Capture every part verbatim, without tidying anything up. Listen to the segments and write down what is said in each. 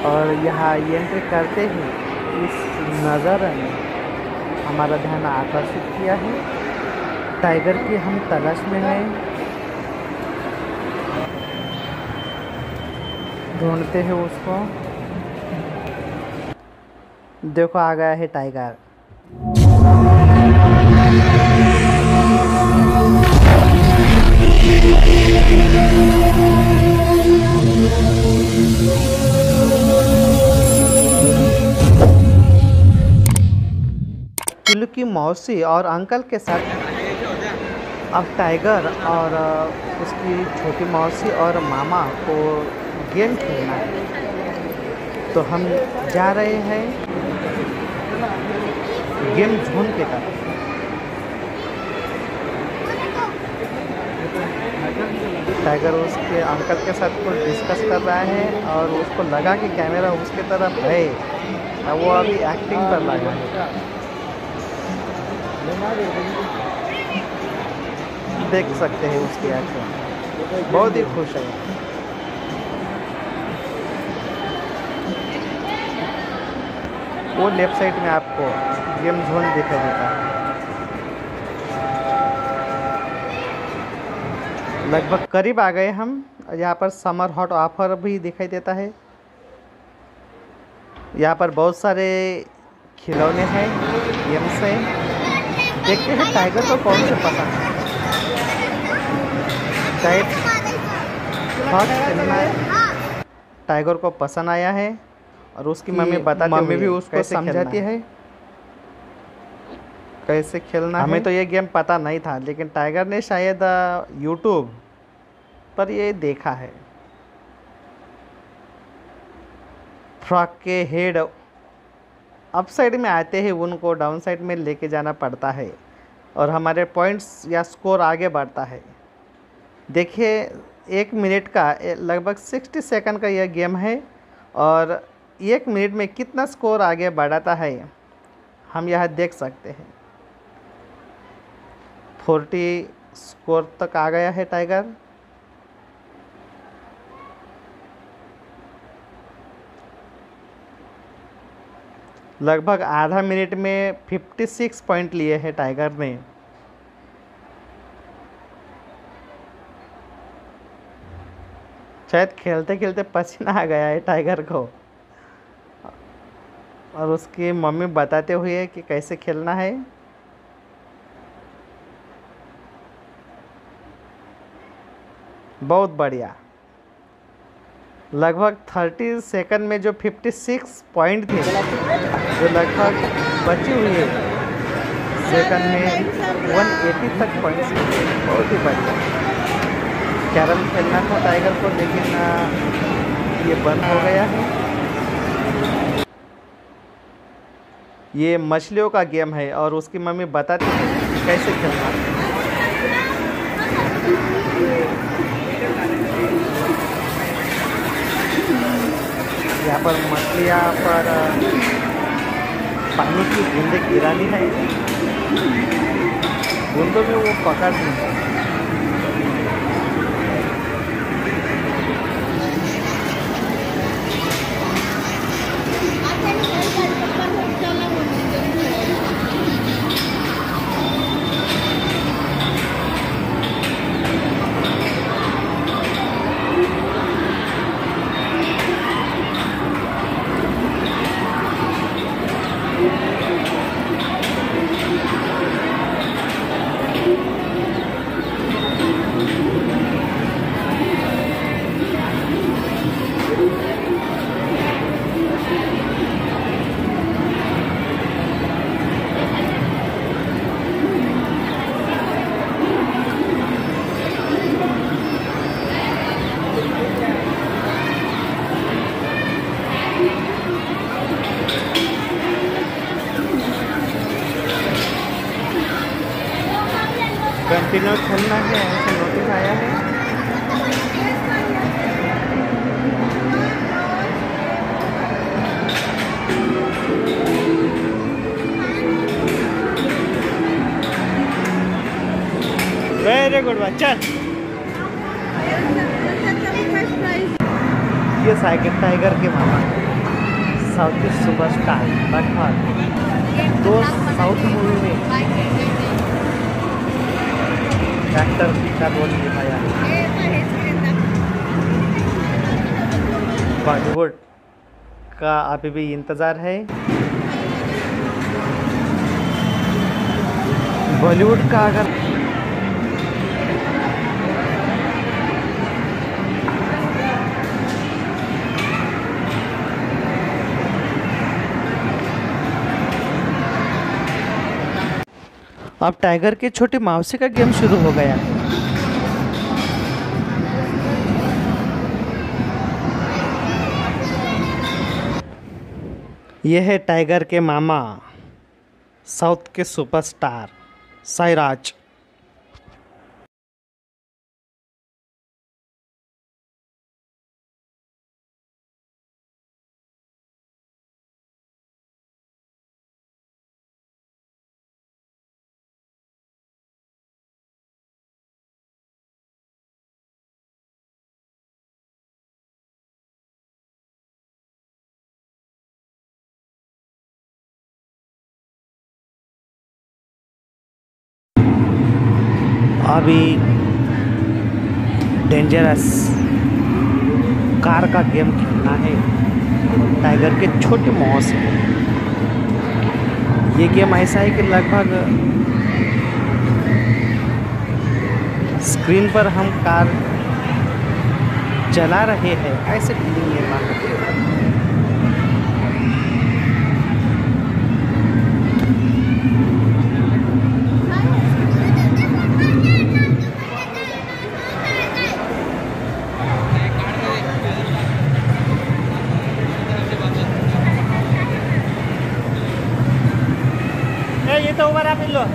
और यहाँ एंट्री करते ही इस नज़ारे ने हमारा ध्यान आकर्षित किया है। टाइगर की हम तलाश में हैं, ढूंढते हैं उसको। देखो आ गया है टाइगर। किलू की मौसी और अंकल के साथ अब टाइगर और उसकी छोटी मौसी और मामा को गेम खेलना है। तो हम जा रहे हैं गेम जोन के तरफ। टाइगर उसके अंकल के साथ कुछ डिस्कस कर रहा है और उसको लगा कि कैमरा उसके तरफ है, वो अभी एक्टिंग पर लगा है। देख सकते हैं उसकी एक्शन, बहुत ही खुश है। वो लेफ्ट साइड में आपको गेम जोन दिखाई देता है। लगभग करीब आ गए हम। यहाँ पर समर हॉट ऑफर भी दिखाई देता है। यहाँ पर बहुत सारे खिलौने हैं, गेम्स हैं। देखते हैं टाइगर को कौन से पसंद है। शायद फर्स्ट टाइगर को पसंद आया है और उसकी मम्मी बताती मम्मी भी उसको समझाती है कैसे खेलना है। हमें तो ये गेम पता नहीं था, लेकिन टाइगर ने शायद यूट्यूब पर ये देखा है। फ्रॉक के हेड अप साइड में आते हैं, उनको डाउन साइड में लेके जाना पड़ता है और हमारे पॉइंट्स या स्कोर आगे बढ़ता है। देखिए एक मिनट का लगभग साठ सेकंड का यह गेम है और एक मिनट में कितना स्कोर आगे बढ़ाता है हम यह देख सकते हैं। चालीस स्कोर तक आ गया है टाइगर। लगभग आधा मिनट में छप्पन पॉइंट लिए हैं टाइगर ने। शायद खेलते खेलते पसीना आ गया है टाइगर को और उसकी मम्मी बताते हुए कि कैसे खेलना है। बहुत बढ़िया। लगभग तीस सेकंड में जो छप्पन पॉइंट थे, जो लगभग बची हुई है सेकंड में एक सौ अस्सी तक पॉइंट्स। बहुत ही बढ़िया। कैरम खेलना था टाइगर को, लेकिन ये बंद हो गया है। ये मछलियों का गेम है और उसकी मम्मी बताती है कैसे खेलना है। यहाँ पर मछलियाँ पर पानी की बूंदे गिरानी है, बूंदों में वो पकड़नी है। कंटिन्यू खेलना है, ऐसे नोटिस आया है। वेरी गुड बच्चा। ये साइकिल टाइगर के मामा। साउथ के सुपरस्टार लगभग दो साउथ मूवी में एक्टर का रोल निभाया। बॉलीवुड का अभी भी इंतज़ार है। बॉलीवुड का अगर अब टाइगर के छोटी मौसी का गेम शुरू हो गया है। यह है टाइगर के मामा साउथ के सुपरस्टार साईराज। अभी डेंजरस कार का गेम खेलना है टाइगर के छोटे मौसी। ये गेम ऐसा है कि लगभग स्क्रीन पर हम कार चला रहे हैं ऐसे फीलिंग निर्माण होती है। ये तो ओवर आप लो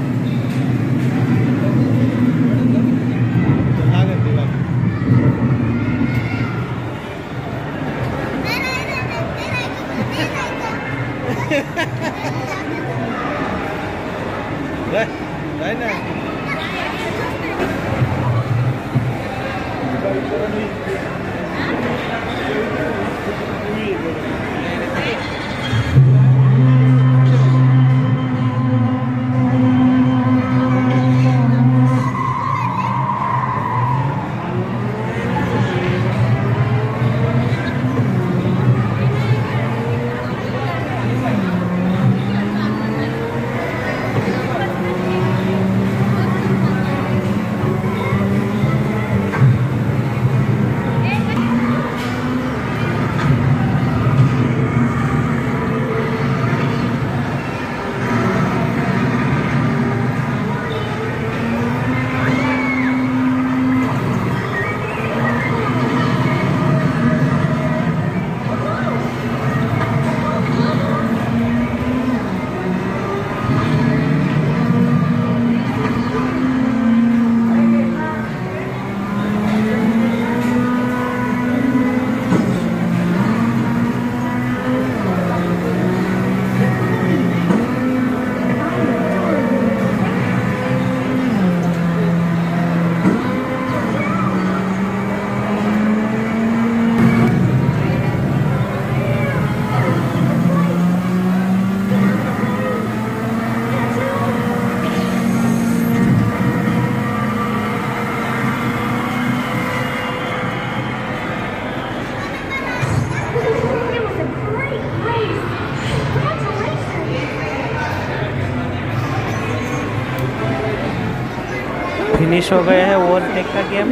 फिनिश हो गया है ओवरटेक का गेम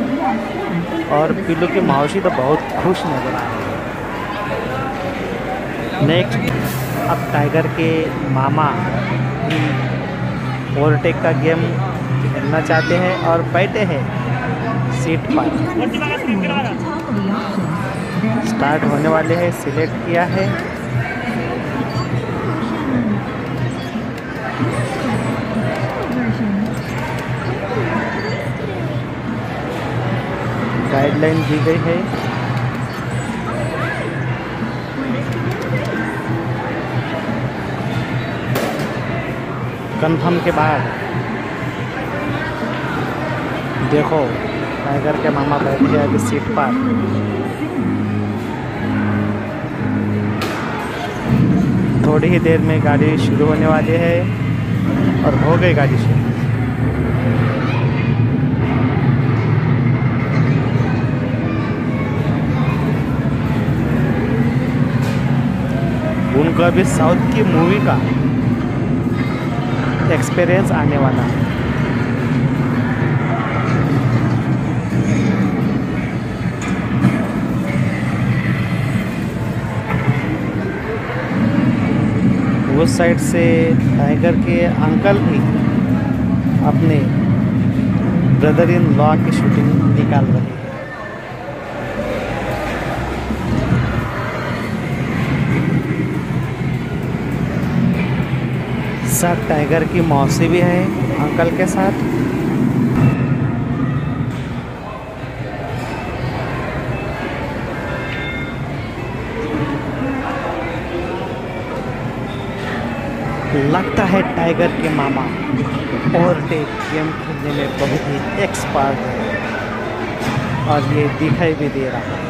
और पिल्लू की मौसी तो बहुत खुश नजर आ रही है। नेक्स्ट अब टाइगर के मामा ओवरटेक का गेम खेलना चाहते हैं और बैठे हैं सीट पर। स्टार्ट होने वाले हैं, सिलेक्ट किया है। गाइडलाइन दी गई है। कंफर्म के बाद देखो टाइगर के मामा बैठे अभी सीट पर। थोड़ी ही देर में गाड़ी शुरू होने वाली है और हो गई गाड़ी शुरू। उनको अभी साउथ की मूवी का एक्सपीरियंस आने वाला है। उस साइड से टाइगर के अंकल भी अपने ब्रदर इन लॉ की शूटिंग निकाल रहे हैं। साथ टाइगर की मौसी भी है अंकल के साथ। लगता है टाइगर के मामा ओवरटेक गेम खेलने में बहुत ही एक्सपर्ट है और ये दिखाई भी दे रहा है।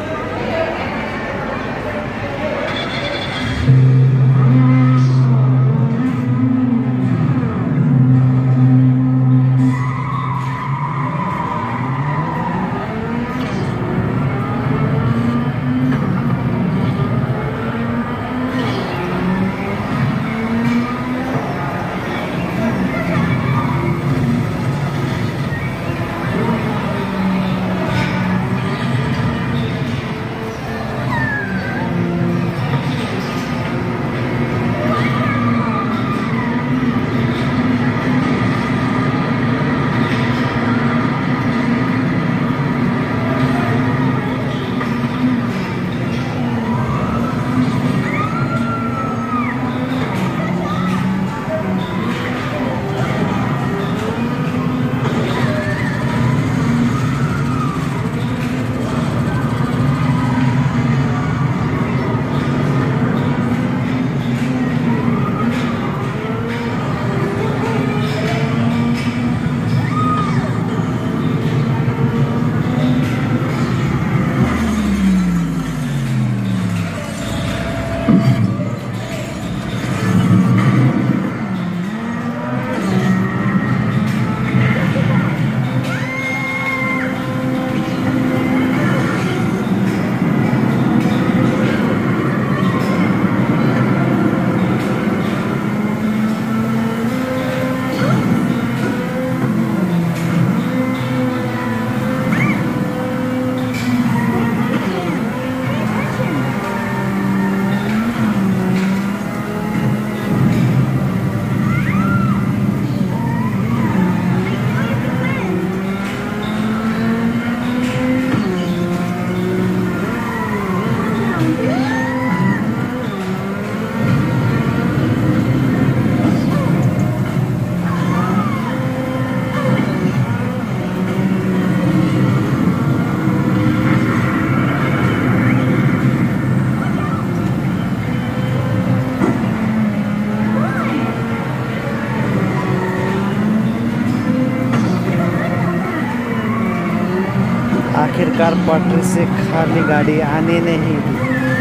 आखिरकार पटरी से खाली गाड़ी आने नहीं दी।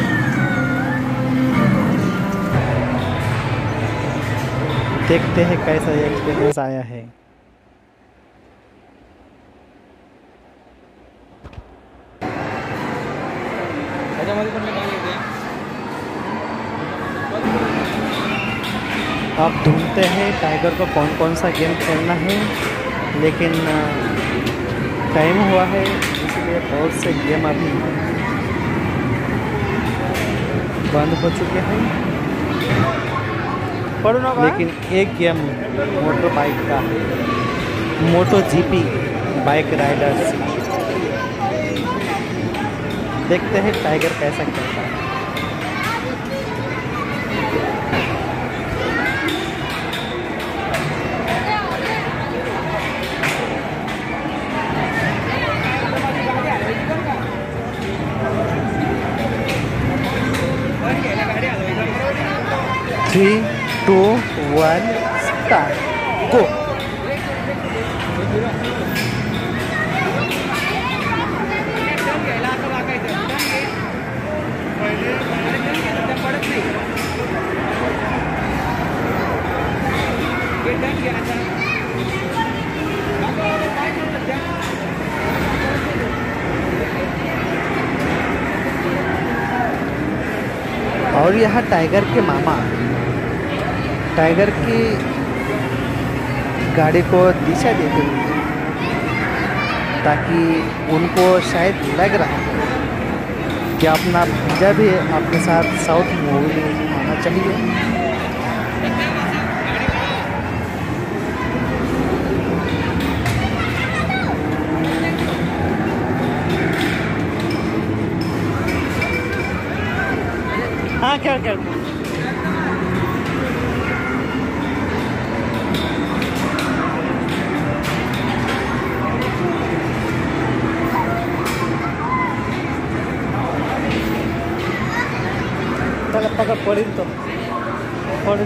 देखते हैं कैसा एक्सपीरियंस आया है। अब ढूंढते हैं टाइगर को कौन कौन सा गेम खेलना है, लेकिन टाइम हुआ है इसलिए बहुत से गेम अभी बंद हो चुके हैं। लेकिन एक गेम मोटर बाइक का है, मोटो जीपी बाइक राइडर्स। देखते हैं टाइगर कैसा खेलता है। Three two one start go. अब यहाँ टाइगर के मामा टाइगर की गाड़ी को दिशा देते हुए, ताकि उनको शायद लग रहा है कि अपना भंजा भी अपने साथ साउथ मूवी में आना चाहिए। हाँ क्या क्या पकड़ पड़ी तो पड़ी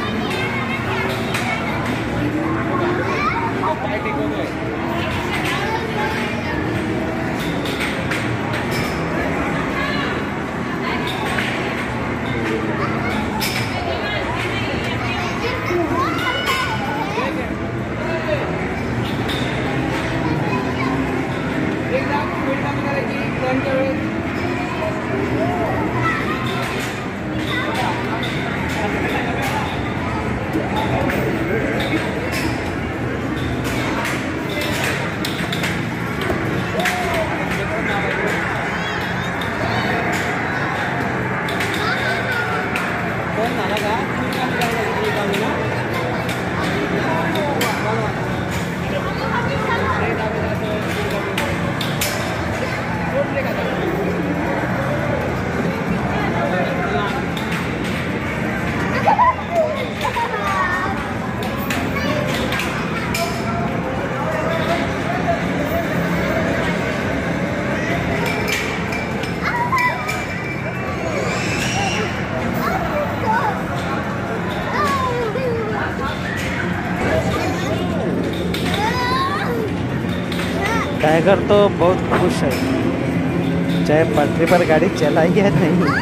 टाइगर तो बहुत खुश है, चाहे पटरी पर गाड़ी चलाई है नहीं।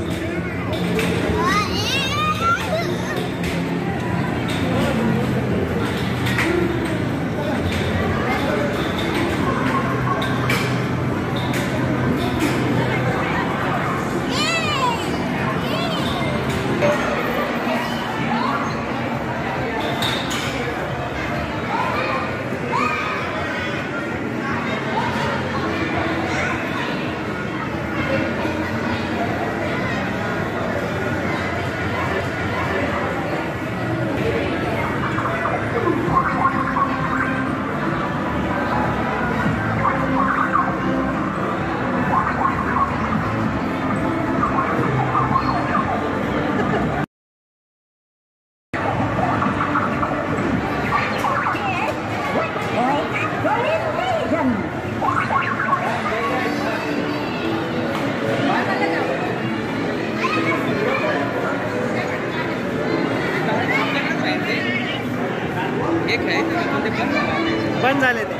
बंद झाले थे।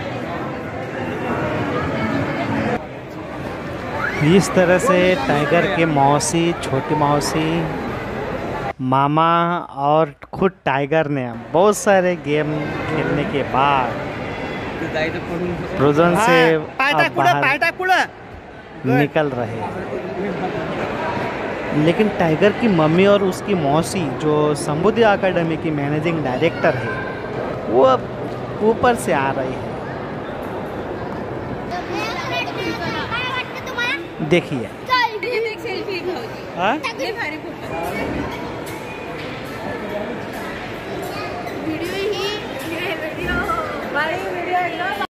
इस तरह से टाइगर के मौसी, छोटी मौसी, मामा और खुद टाइगर ने बहुत सारे गेम खेलने के बाद प्रोजन से अब बाहर निकल रहे। लेकिन टाइगर की मम्मी और उसकी मौसी, जो समुद्री अकेडमी की मैनेजिंग डायरेक्टर है, वो अब ऊपर से आ रही है। देखिए वीडियो ही वीडियो